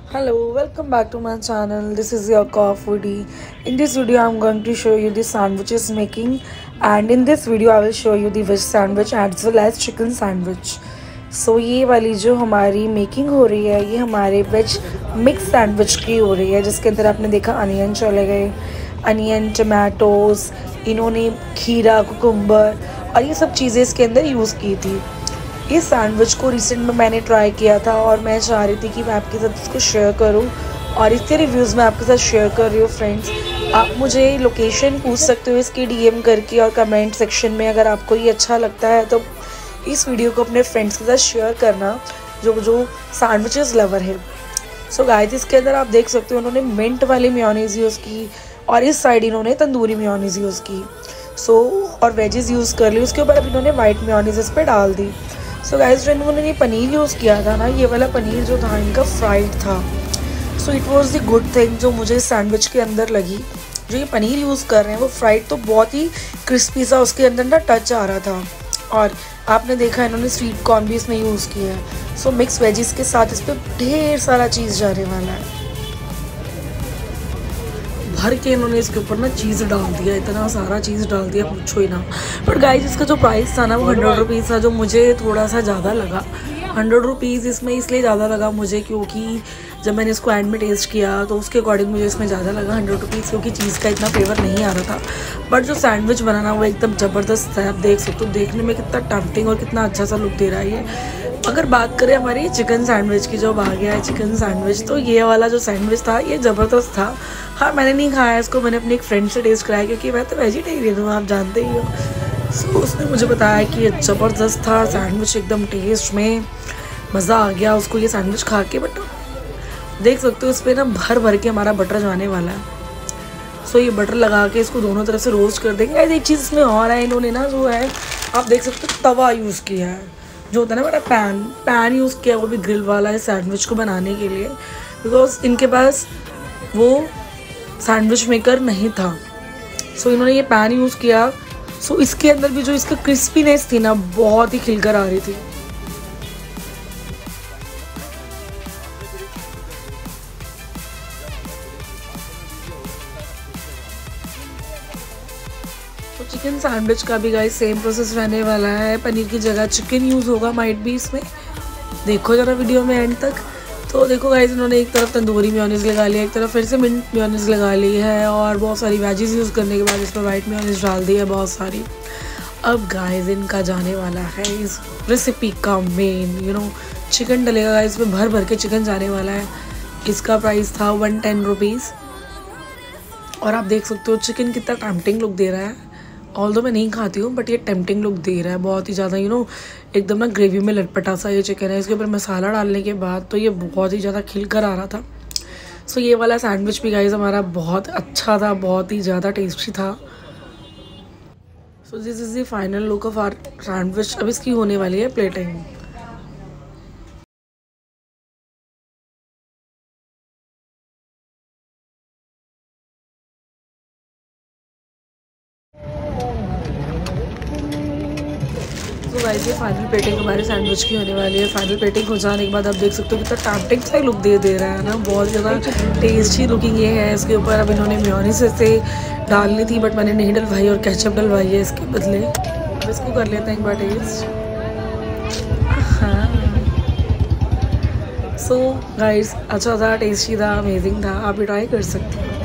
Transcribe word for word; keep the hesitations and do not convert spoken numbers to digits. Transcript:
Hello, welcome back to my channel. This is your Foodie. In this video, I'm going to show you the sandwiches making, and in this video, I will show you the veg sandwich as well as chicken sandwich. So ये वाली जो हमारी making हो रही है, ये हमारे veg mix sandwich की हो रही है, जिसके अंदर आपने देखा अनियन चले गए, अनियन, टमाटोज, इन्होंने खीरा, कुकुम्बर और ये सब चीज़ें इसके अंदर यूज़ की थी। इस सैंडविच को रिसेंट में मैंने ट्राई किया था और मैं चाह रही थी कि मैं आपके साथ इसको शेयर करूं और इसके रिव्यूज़ मैं आपके साथ शेयर कर रही हूँ। फ्रेंड्स, आप मुझे लोकेशन पूछ सकते हो इसकी डीएम करके और कमेंट सेक्शन में। अगर आपको ये अच्छा लगता है तो इस वीडियो को अपने फ्रेंड्स के साथ शेयर करना जो जो सैंडविचेस लवर है। सो गाइस, इसके अंदर आप देख सकते हो उन्होंने मिंट वाली मेयोनीज़ यूज़ की और इस साइड इन्होंने तंदूरी मेयोनीज़ यूज़ की। सो so, और वेजेस यूज़ कर ली, उसके ऊपर अब इन्होंने वाइट मेयोनीज़ इस पर डाल दी। सो so गाइस, जो इन्होंने ये पनीर यूज़ किया था ना, ये वाला पनीर जो था इनका फ्राइड था। So it was the good thing जो मुझे सैंडविच के अंदर लगी। जो ये पनीर यूज़ कर रहे हैं वो फ्राइड तो बहुत ही क्रिस्पी सा उसके अंदर ना टच आ रहा था। और आपने देखा इन्होंने स्वीट कॉर्न भी इसमें यूज़ किया है। सो मिक्स वेजिस के साथ इस पर ढेर सारा चीज़ जाने वाला है। भर के इन्होंने इसके ऊपर ना चीज़ डाल दिया, इतना सारा चीज़ डाल दिया, पूछो ही ना। बट गाइस, इसका जो प्राइस था ना वो हंड्रेड रुपीज़ था, जो मुझे थोड़ा सा ज़्यादा लगा। हंड्रेड रुपीज़ इसमें इसलिए ज़्यादा लगा मुझे क्योंकि जब मैंने इसको एंड में टेस्ट किया तो उसके अकॉर्डिंग मुझे इसमें ज़्यादा लगा हंड्रेड रुपीज़, क्योंकि चीज़ का इतना फ्लेवर नहीं आ रहा था। बट जो सैंडविच बनाना वो एकदम ज़बरदस्त है। आप देख सकते हो देखने में कितना टेम्पटिंग और कितना अच्छा सा लुक दे रहा है ये। अगर बात करें हमारी चिकन सैंडविच की, जो आ गया है चिकन सैंडविच, तो ये वाला जो सैंडविच था ये ज़बरदस्त था। हाँ, मैंने नहीं खाया इसको, मैंने अपनी एक फ्रेंड से टेस्ट कराया क्योंकि मैं तो वेजिटेरियन हूँ, आप जानते ही हो। सो so, उसने मुझे बताया कि ये ज़बरदस्त था सैंडविच, एकदम टेस्ट में मज़ा आ गया उसको ये सैंडविच खा के। बट देख सकते हो इस पर ना भर भर के हमारा बटर जाने वाला है। सो so, ये बटर लगा के इसको दोनों तरफ से रोस्ट कर देंगे। एक चीज़ इसमें और है, इन्होंने ना जो है आप देख सकते हो तवा यूज़ किया है, जो होता है ना बड़ा पैन पैन यूज़ किया, वो भी ग्रिल वाला है सैंडविच को बनाने के लिए, बिकॉज इनके पास वो सैंडविच मेकर नहीं था। सो so, इन्होंने ये पैन यूज़ किया। सो so, इसके अंदर भी जो इसका क्रिस्पीनेस थी ना बहुत ही खिलकर आ रही थी। तो चिकन सैंडविच का भी गाइस सेम प्रोसेस रहने वाला है। पनीर की जगह चिकन यूज़ होगा, माइट भी इसमें। देखो ज़रा वीडियो में एंड तक। तो देखो गाइस, इन्होंने एक तरफ तंदूरी मेयोनीज़ लगा लिया, एक तरफ फिर से मिंट मेयोनीज़ लगा ली है और बहुत सारी वेजिस यूज़ करने के बाद इस पर वाइट मेयोनीज़ डाल दी है बहुत सारी। अब गाइस, इनका जाने वाला है इस रेसिपी का मेन, यू नो चिकन डलेगा गाइस, इसमें भर भर के चिकन जाने वाला है। इसका प्राइस था वन टेन रुपीज़ और आप देख सकते हो चिकन कितना टेम्पटिंग लुक दे रहा है। ऑल्दो मैं नहीं खाती हूँ बट ये टेम्पटिंग लुक दे रहा है बहुत ही ज़्यादा, यू नो एकदम ना ग्रेवी में लटपटा सा ये चिकन है। इसके ऊपर मसाला डालने के बाद तो ये बहुत ही ज़्यादा खिल कर आ रहा था। सो ये वाला सैंडविच भी गाइस हमारा बहुत अच्छा था, बहुत ही ज़्यादा टेस्टी था। So this is the final look of our sandwich. अब इसकी होने वाली है प्लेटिंग। तो गाइस, ये फाइनल प्लेटिंग हमारे सैंडविच की होने वाली है। फाइनल प्लेटिंग हो जाने के बाद आप देख सकते हो कितना टेम्पटिंग सा लुक दे दे रहा है ना, बहुत ज़्यादा टेस्टी लुकिंग ये है। इसके ऊपर अब इन्होंने मेयोनीज़ से डालनी थी बट मैंने नहीं डलवाई और केचप डलवाई है इसके बदले। अब इसको कर लेते हैं एक बार टेस्ट। हाँ, सो गाइस, अच्छा था, टेस्टी था, अमेजिंग था, आप भी ट्राई कर सकते हो।